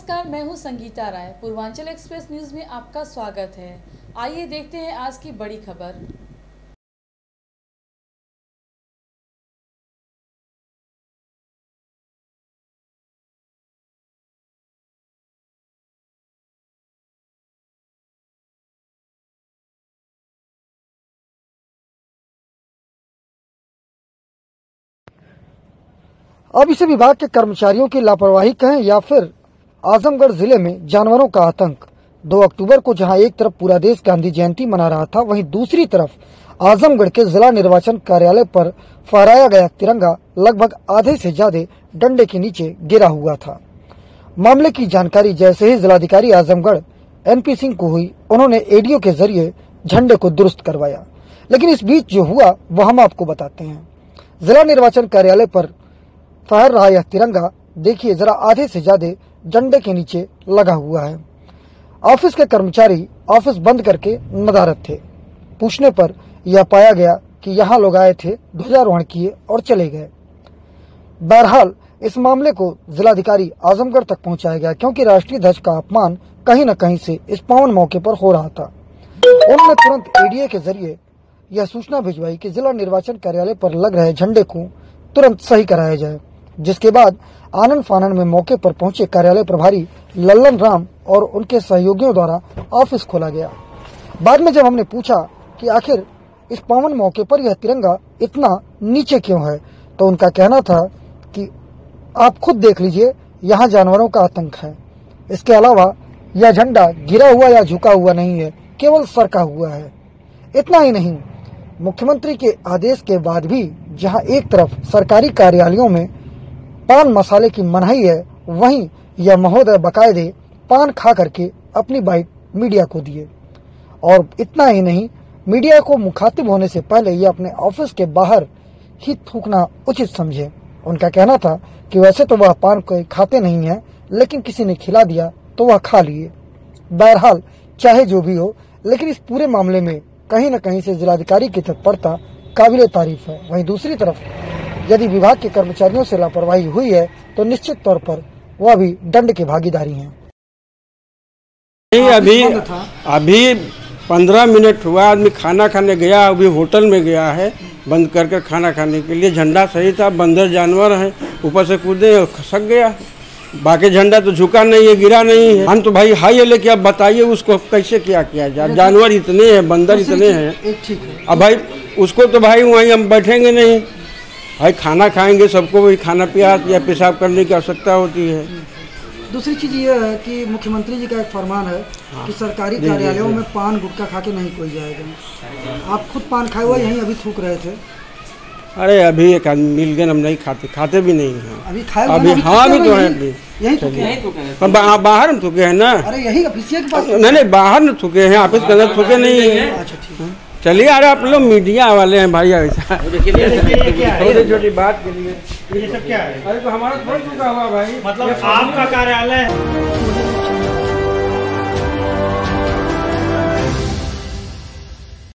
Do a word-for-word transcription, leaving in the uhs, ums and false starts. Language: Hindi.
नमस्कार, मैं हूं संगीता राय। पूर्वांचल एक्सप्रेस न्यूज में आपका स्वागत है। आइए देखते हैं आज की बड़ी खबर। अब इसे विभाग के कर्मचारियों की लापरवाही कहें या फिर आजमगढ़ जिले में जानवरों का आतंक। दो अक्टूबर को जहां एक तरफ पूरा देश गांधी जयंती मना रहा था, वहीं दूसरी तरफ आजमगढ़ के जिला निर्वाचन कार्यालय पर फहराया गया तिरंगा लगभग आधे से ज्यादा डंडे के नीचे गिरा हुआ था। मामले की जानकारी जैसे ही जिलाधिकारी आजमगढ़ एनपी सिंह को हुई, उन्होंने एडीओ के जरिए झंडे को दुरुस्त करवाया। लेकिन इस बीच जो हुआ वह हम आपको बताते हैं। जिला निर्वाचन कार्यालय पर फहर रहा यह तिरंगा देखिए जरा आधे से ज्यादा झंडे के नीचे लगा हुआ है। ऑफिस के कर्मचारी ऑफिस बंद करके नदारद थे। पूछने पर यह पाया गया कि यहाँ लोग आए थे, ध्वजारोहण किए और चले गए। बहरहाल इस मामले को जिलाधिकारी आजमगढ़ तक पहुंचाया गया, क्योंकि राष्ट्रीय ध्वज का अपमान कहीं न कहीं से इस पावन मौके पर हो रहा था। उन्होंने तुरंत एडीए के जरिए यह सूचना भिजवाई कि जिला निर्वाचन कार्यालय पर लग रहे झंडे को तुरंत सही कराया जाए, जिसके बाद आनन फानन में मौके पर पहुंचे कार्यालय प्रभारी लल्लन राम और उनके सहयोगियों द्वारा ऑफिस खोला गया। बाद में जब हमने पूछा कि आखिर इस पावन मौके पर यह तिरंगा इतना नीचे क्यों है, तो उनका कहना था कि आप खुद देख लीजिए, यहाँ जानवरों का आतंक है। इसके अलावा यह झंडा गिरा हुआ या झुका हुआ नहीं है, केवल सरका हुआ है। इतना ही नहीं, मुख्यमंत्री के आदेश के बाद भी जहां एक तरफ सरकारी कार्यालयों में पान मसाले की मनाही है, वहीं यह महोदय बकायदे पान खा करके अपनी बाइट मीडिया को दिए। और इतना ही नहीं, मीडिया को मुखातिब होने से पहले यह अपने ऑफिस के बाहर ही थूकना उचित समझे। उनका कहना था कि वैसे तो वह पान कोई खाते नहीं है, लेकिन किसी ने खिला दिया तो वह खा लिए। बहरहाल चाहे जो भी हो, लेकिन इस पूरे मामले में कहीं न कहीं से जिलाधिकारी की तत्परता काबिले तारीफ है। वहीं दूसरी तरफ यदि विभाग के कर्मचारियों से लापरवाही हुई है तो निश्चित तौर पर वह भी दंड की भागीदारी हैं। अभी अभी पंद्रह मिनट हुआ, आदमी खाना खाने गया, अभी होटल में गया है बंद कर कर खाना खाने के लिए। झंडा सही था, बंदर जानवर है, ऊपर से कूदे खसक गया। बाकी झंडा तो झुका नहीं है, गिरा नहीं है। हम तो भाई हाई है, लेकिन अब बताइए उसको कैसे क्या किया जाए। जानवर इतने हैं, बंदर इतने हैं, अब भाई उसको तो भाई वहीं हम बैठेंगे नहीं भाई, खाना खाएंगे, सबको वही खाना पिया या पेशाब करने की आवश्यकता होती है। दूसरी चीज ये है कि मुख्यमंत्री जी का एक फरमान है कि सरकारी कार्यालयों में पान गुटखा खा के नहीं कोई जाएगा। आप खुद पान खाए हुए यहीं अभी थूक रहे थे। अरे अभी एक आदमी मिल गए, हम नहीं खाते, खाते भी नहीं हैं अभी खाए अभी। हाँ अभी तो है, यही थूके, बाहर में थूके हैं ना। अरे यही ऑफिस के पास नहीं नहीं, बाहर में थूके हैं, ऑफिस के अंदर थूके नहीं है। अच्छा ठीक है, चलिए। अरे आप लोग मीडिया वाले हैं भाई, ऐसा छोटी छोटी बात के लिए ये सब क्या है? अरे तो हमारा थोड़ा चुका हुआ भाई, मतलब आपका कार्यालय